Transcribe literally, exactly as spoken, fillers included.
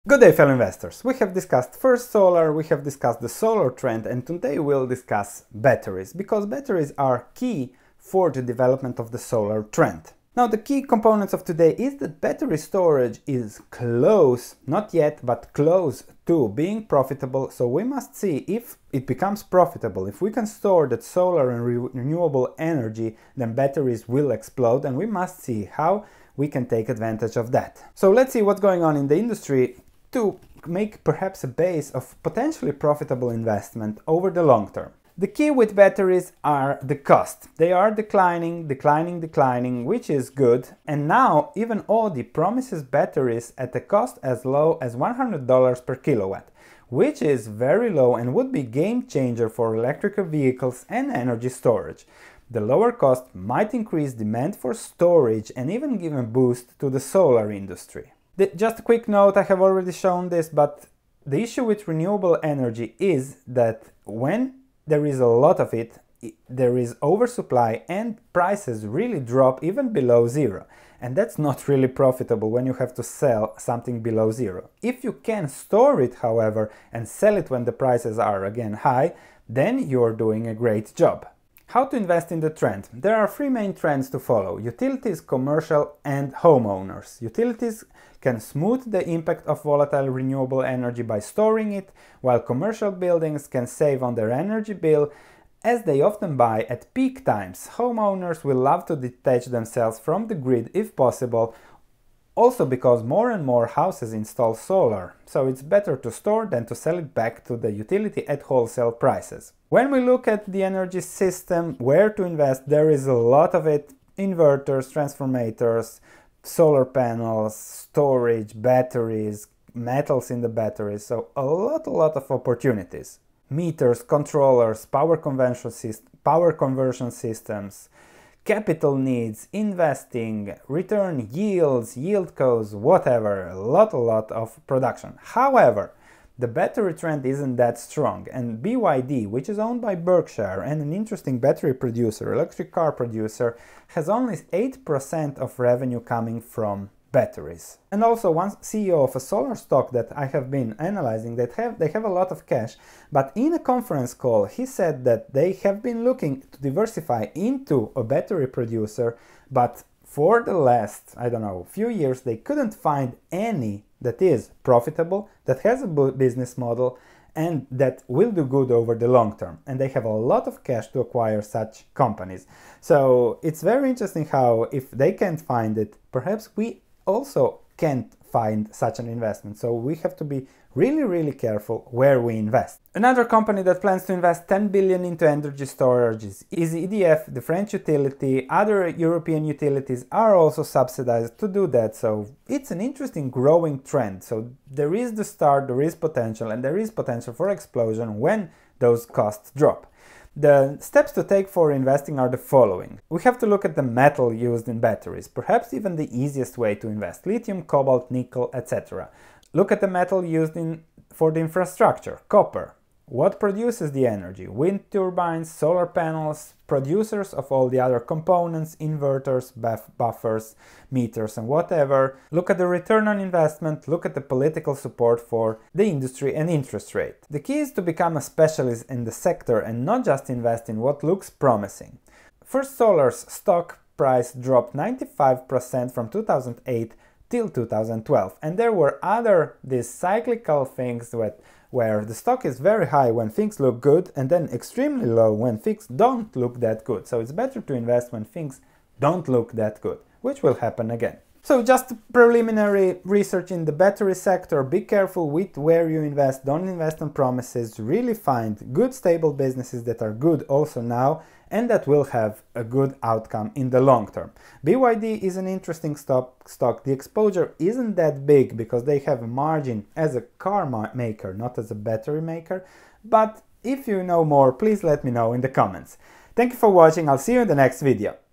Good day, fellow investors. We have discussed first solar, we have discussed the solar trend, and today we'll discuss batteries, because batteries are key for the development of the solar trend. Now, the key components of today is that battery storage is close, not yet, but close to being profitable. So we must see if it becomes profitable. If we can store that solar and re renewable energy, then batteries will explode, and we must see how we can take advantage of that. So let's see what's going on in the industry to make perhaps a base of potentially profitable investment over the long term. The key with batteries are the cost. They are declining, declining, declining, which is good. And now even Audi promises batteries at a cost as low as one hundred dollars per kilowatt, which is very low and would be game changer for electrical vehicles and energy storage. The lower cost might increase demand for storage and even give a boost to the solar industry. Just a quick note, I have already shown this, but the issue with renewable energy is that when there is a lot of it, there is oversupply and prices really drop even below zero. And that's not really profitable when you have to sell something below zero. If you can store it, however, and sell it when the prices are again high, then you're doing a great job. How to invest in the trend? There are three main trends to follow: utilities, commercial, and homeowners. Utilities can smooth the impact of volatile renewable energy by storing it, while commercial buildings can save on their energy bill as they often buy at peak times. Homeowners will love to detach themselves from the grid if possible, also because more and more houses install solar, so it's better to store than to sell it back to the utility at wholesale prices. When we look at the energy system, where to invest, there is a lot of it: inverters, transformators, solar panels, storage, batteries, metals in the batteries, so a lot, a lot of opportunities. Meters, controllers, power conversion, syst power conversion systems, capital needs, investing, return yields, yield codes, whatever, a lot, a lot of production. However, the battery trend isn't that strong, and B Y D, which is owned by Berkshire and an interesting battery producer, electric car producer, has only eight percent of revenue coming from batteries. And also, one C E O of a solar stock that I have been analyzing, that have they have a lot of cash, but in a conference call he said that they have been looking to diversify into a battery producer, but for the last, I don't know, few years they couldn't find any that is profitable, that has a business model, and that will do good over the long term. And they have a lot of cash to acquire such companies. So it's very interesting how, if they can't find it, perhaps we also can't find such an investment. So we have to be really, really careful where we invest. Another company that plans to invest ten billion into energy storage is E D F, the French utility. Other European utilities are also subsidized to do that. So it's an interesting growing trend. So there is the start, there is potential, and there is potential for explosion when those costs drop. The steps to take for investing are the following. We have to look at the metal used in batteries, perhaps even the easiest way to invest: lithium, cobalt, nickel, et cetera. Look at the metal used in for the infrastructure: copper. What produces the energy? Wind turbines, solar panels, producers of all the other components, inverters, buff buffers, meters, and whatever. Look at the return on investment, look at the political support for the industry and interest rate. The key is to become a specialist in the sector and not just invest in what looks promising. First Solar's stock price dropped ninety-five percent from two thousand eight till two thousand twelve, and there were other these cyclical things that where the stock is very high when things look good and then extremely low when things don't look that good. So it's better to invest when things don't look that good, which will happen again. So just preliminary research in the battery sector: be careful with where you invest, don't invest on promises, really find good stable businesses that are good also now and that will have a good outcome in the long term. B Y D is an interesting stock. stock. The exposure isn't that big because they have a margin as a car maker, not as a battery maker, but if you know more, please let me know in the comments. Thank you for watching, I'll see you in the next video.